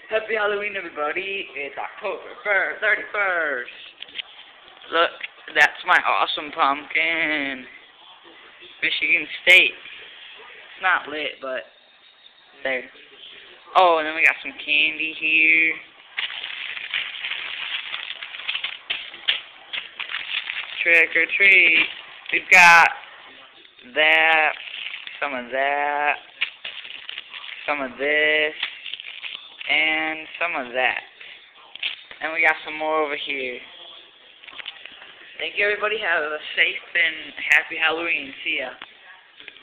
Happy Halloween, everybody. It's October 31st. Look, that's my awesome pumpkin. Michigan State. It's not lit, but there. Oh, and then we got some candy here. Trick or treat. We've got that, some of that, some of this, and some of that. And we got some more over here. Thank you, everybody. Have a safe and happy Halloween. See ya.